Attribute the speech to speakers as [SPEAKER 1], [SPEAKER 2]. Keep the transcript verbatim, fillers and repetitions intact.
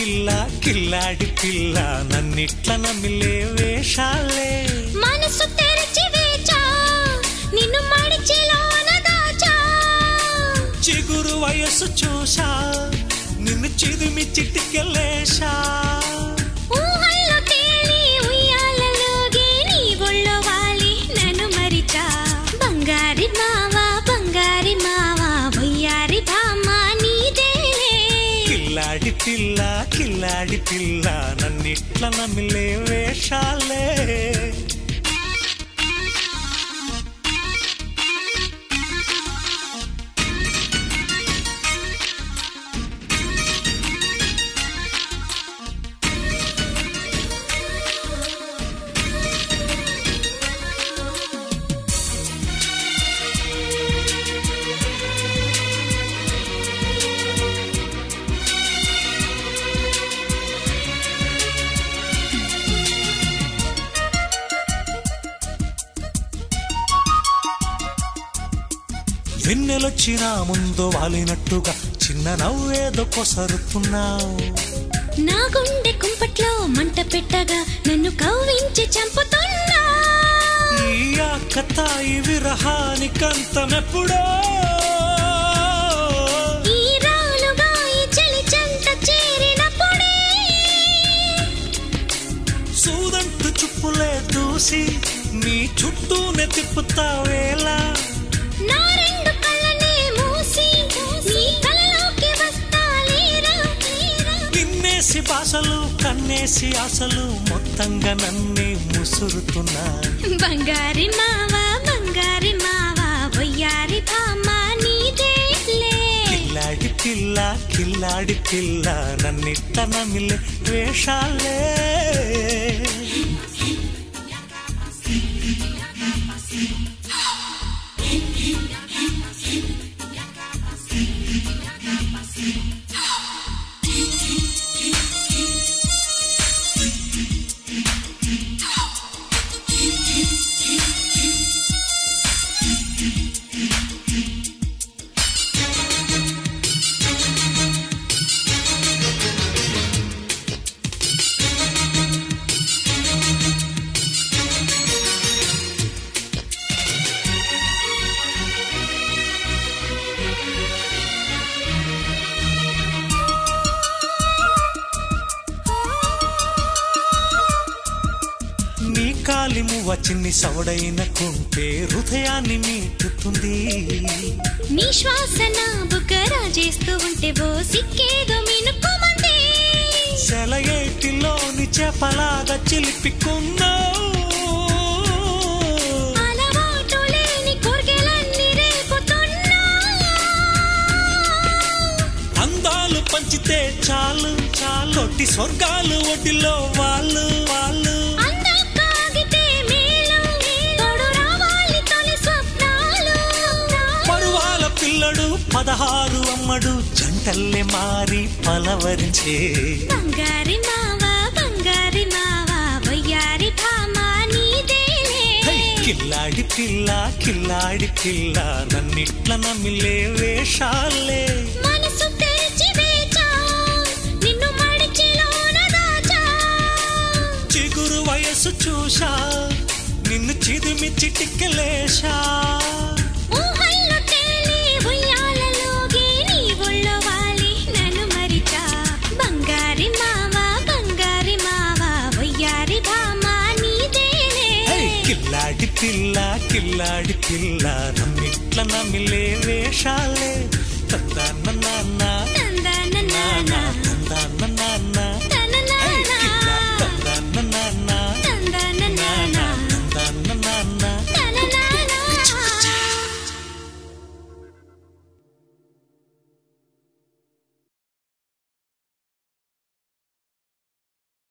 [SPEAKER 1] పిల్ల కిల్లాడి పిల్ల నన్నిట్ల నమిలే వేషాలే
[SPEAKER 2] మనసు తెరచి వేచా నిన్ను మడిచిలోన దాచా
[SPEAKER 1] చిగురు వయసు చూసా నిన్ను చిదిమి చిటికెలేశా
[SPEAKER 2] ఊహల్లో తేలి ఉయ్యాలలోగే నీ ఒళ్ళో వాలి నన్ను మరిచా బంగారి మావా బంగారి మావా వయ్యారి భామ నీదేలే
[SPEAKER 1] కిల్లాడి పిల్ల కిల్లాడి పిల్ల నన్నిట్ల నమిలే వేషాలే వెన్నెలొచ్చినా ముందు వాలినట్టుగా చిన్న నవ్వేదో కొసరుతున్నావు
[SPEAKER 2] నా గుండె కుంపట్లో మంట పెట్టగా నన్ను కవ్వించి చంపుతున్నా
[SPEAKER 1] ఈ ఆకతాయి విరహానికంతమెప్పుడో
[SPEAKER 2] ఈ రాలుగా ఈ చలి చెంత చేరినప్పుడే
[SPEAKER 1] సూదంటు చుప్పులే దూసి నీ చుట్టూనే తిప్పుతావేలా
[SPEAKER 2] నా రెండు కళ్ళనే మూసి నీ కలలోకి వస్తాలేరా
[SPEAKER 1] నిన్నేసి బాసలు కన్నేసి ఆశలు మొత్తంగా నన్నే ముసురుతున్నా
[SPEAKER 2] బంగారి మావా బంగారి మావా వయ్యారి భామ నీదేలే
[SPEAKER 1] కిల్లాడి పిల్ల కిల్లాడి పిల్ల నన్నిట్ట నమిలే వేషాలే కాలిమువ్వ చిన్ని సవడైన కుంటే హృదయాన్ని మీటుతుంది
[SPEAKER 2] నీ శ్వాస నా బుగ్గరా చేస్తూ ఉంటే ఓ సిక్కేదో మినుకుమంది
[SPEAKER 1] సెలయేటిలోని చేపలాగా చిలిపికున్నా
[SPEAKER 2] అలవాటు లేని కోర్కెలన్నీ రేపుతున్నా
[SPEAKER 1] అందాలు పంచితే చాలు చాలు ఒట్టి స్వర్గాలు ఒడిలో వాళ్ళు వాళ్ళు పదహారు అమ్మడు జంటల్లే మారి పలవరించే
[SPEAKER 2] బంగారి మావా బంగారి మావా వయ్యారి భామ నీదేలే
[SPEAKER 1] కిల్లాడి పిల్ల కిల్లాడి పిల్ల నన్నిట్ల నమిలే వేషాలే
[SPEAKER 2] మనసు తెరిచి వేచా నిన్ను మడిచిలోన దాచా
[SPEAKER 1] చిగురు వయసు చూసా నిన్ను చిదిమి చిటికెలేశా కిల్లాడి పిల్ల కిల్లాడి పిల్ల నమ్మిట్ల నమిలే వేషాలే తన్న నాన్న